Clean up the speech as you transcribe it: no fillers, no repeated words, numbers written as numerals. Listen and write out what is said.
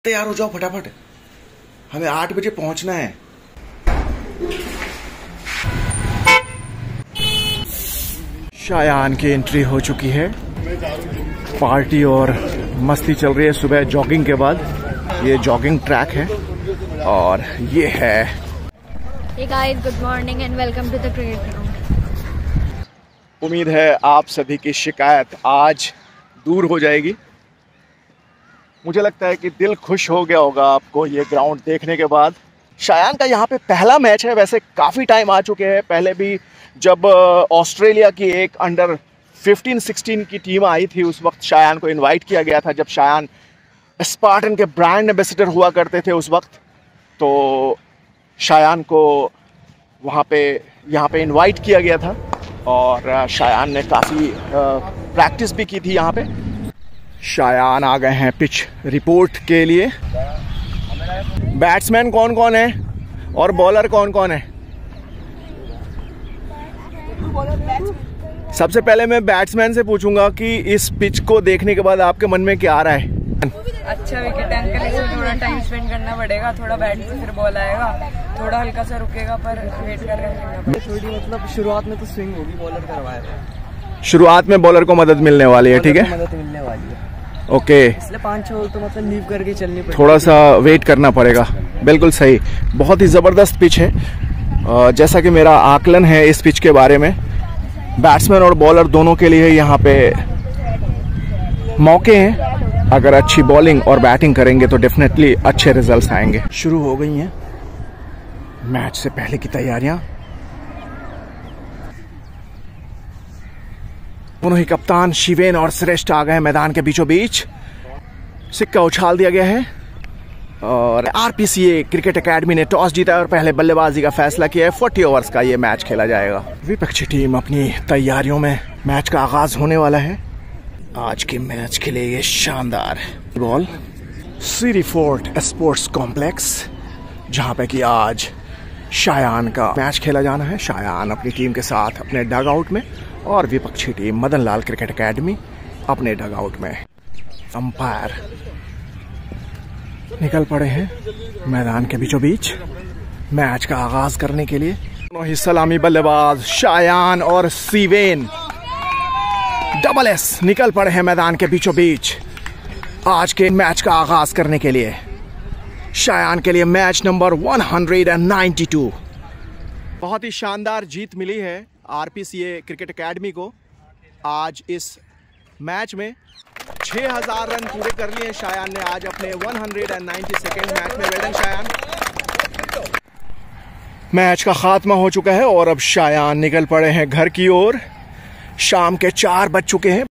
तैयार हो जाओ फटाफट, हमें 8 बजे पहुंचना है। शायान की एंट्री हो चुकी है। पार्टी और मस्ती चल रही है सुबह जॉगिंग के बाद। ये जॉगिंग ट्रैक है और ये है। Hey guys, good morning and welcome to the cricket ground. उम्मीद है आप सभी की शिकायत आज दूर हो जाएगी। मुझे लगता है कि दिल खुश हो गया होगा आपको ये ग्राउंड देखने के बाद। शायान का यहाँ पे पहला मैच है। वैसे काफ़ी टाइम आ चुके हैं, पहले भी जब ऑस्ट्रेलिया की एक अंडर 15-16 की टीम आई थी उस वक्त शायान को इनवाइट किया गया था, जब शायान स्पार्टन के ब्रांड एम्बेसडर हुआ करते थे उस वक्त। तो शायान को यहाँ पे इनवाइट किया गया था और शायान ने काफ़ी प्रैक्टिस भी की थी यहाँ पे। शायान आ गए हैं पिच रिपोर्ट के लिए। बैट्समैन कौन कौन है और बॉलर कौन कौन है? सबसे पहले मैं बैट्समैन से पूछूंगा कि इस पिच को देखने के बाद आपके मन में क्या आ रहा है? अच्छा विकेट एंगल है, थोड़ा टाइम स्पेंड करना पड़ेगा, थोड़ा बैट से फिर बॉल आएगा, थोड़ा हल्का सा रुकेगा पर वेट करना थोड़ी, मतलब शुरुआत में तो स्विंग होगी, बॉलर करवाया था। शुरुआत में बॉलर को मदद मिलने वाली है, ठीक है, मदद मिलने वाली है। ओके, इसलिए 5-6 बॉल तो मतलब लीव करके चलनी पड़ेगी, थोड़ा सा वेट करना पड़ेगा। बिल्कुल सही, बहुत ही ज़बरदस्त पिच है। जैसा कि मेरा आकलन है इस पिच के बारे में, बैट्समैन और बॉलर दोनों के लिए यहाँ पे मौके हैं। अगर अच्छी बॉलिंग और बैटिंग करेंगे तो डेफिनेटली अच्छे रिजल्ट्स आएंगे। शुरू हो गई हैं मैच से पहले की तैयारियां। दोनों ही कप्तान शिवेन और श्रेष्ठ आ गए मैदान के बीचों बीच। सिक्का उछाल दिया गया है और आरपीसीए क्रिकेट एकेडमी ने टॉस जीता है और पहले बल्लेबाजी का फैसला किया है। 40 ओवर्स का ये मैच खेला जाएगा। विपक्षी टीम अपनी तैयारियों में, मैच का आगाज होने वाला है। आज के मैच के लिए ये शानदार ball Siri Fort sports complex, जहां पे कि आज शायान का मैच खेला जाना है। शायान अपनी टीम के साथ अपने डग आउट में और विपक्षी team Madan Lal cricket academy अपने डग आउट में। अंपायर निकल पड़े हैं मैदान के बीचों बीच मैच का आगाज करने के लिए। दोनों ही सलामी बल्लेबाज शायान और शिवेन डबल एस निकल पड़े हैं मैदान के बीचों बीच आज के मैच का आगाज करने के लिए। शायान के लिए मैच नंबर 192। बहुत ही शानदार जीत मिली है आरपीसीए क्रिकेट एकेडमी को। आज इस मैच में 6000 रन पूरे कर लिए शायान ने आज अपने 192nd मैच में। Well done Shayan. मैच का खात्मा हो चुका है और अब शायान निकल पड़े हैं घर की ओर। शाम के 4 बज चुके हैं।